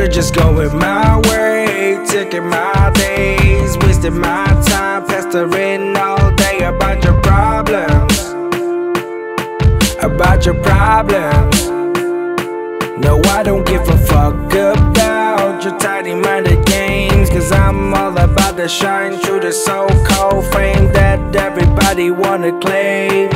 You're just going my way, taking my days, wasting my time, pestering all day about your problems. About your problems. No, I don't give a fuck about your tiny-minded games, 'cause I'm all about to shine through the so-called fame that everybody wanna claim.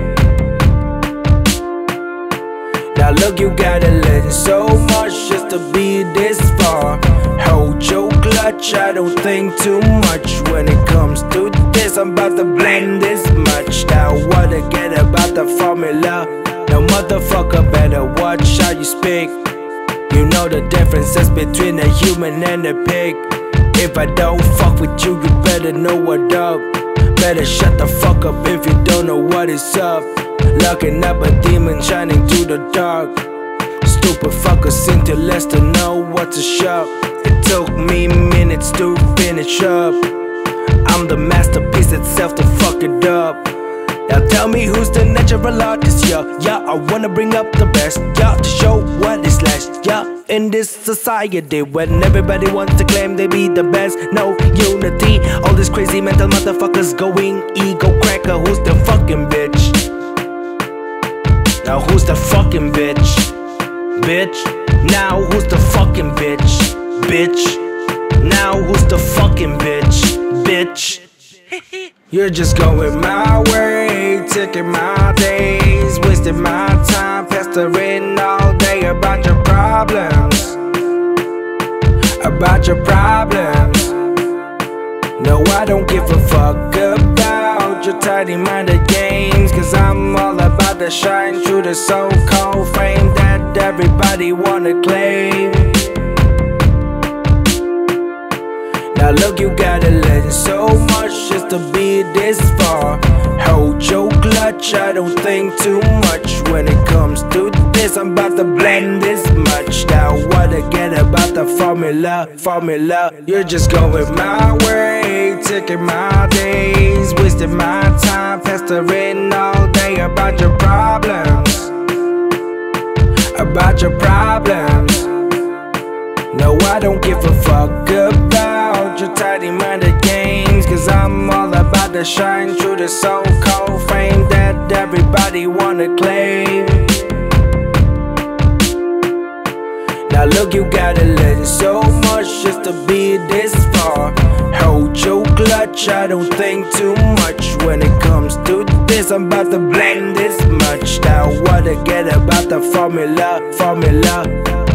Now look, you gotta learn so much just to be this far. Hold your clutch, I don't think too much when it comes to this. I'm about to blend this much. Now what I get about the formula? No, motherfucker, better watch how you speak. You know the differences between a human and a pig. If I don't fuck with you, you better know what up. Better shut the fuck up if you don't know what is up. Locking up a demon shining through the dark. Stupid fuckers seem to less to know what to shop. It took me minutes to finish up. I'm the masterpiece itself to fuck it up. Now tell me who's the natural artist, yeah. Yeah, I wanna bring up the best, yeah, to show what is last, yeah. In this society when everybody wants to claim they be the best, no unity. All these crazy mental motherfuckers going ego cracker. Who's the fucking bitch? Now who's the fucking bitch? Bitch. Now who's the fucking bitch? Bitch. Now who's the fucking bitch? Bitch. You're just going my way, taking my days, wasting my time, pestering all day about your problems. About your problems. No, I don't give a fuck about your tiny-minded games, 'cause I'm all about to shine through the so-called fame that everybody wanna claim. Now look, you gotta learn so much just to be this far. Hold your clutch, I don't think too much when it comes to this. I'm about to blend this much. Now what I get about the formula? You're just going my way, taking my days, wasting my time, pestering all day about your problems. About your problems. No, I don't give a fuck about your tiny-minded games, 'cause I'm all about to shine through the so-called fame that everybody wanna claim. Now look, you gotta learn so much just to be this far. Hold your clutch, I don't think too much when it comes to this. I'm about to blend this much. Now what I get about the formula?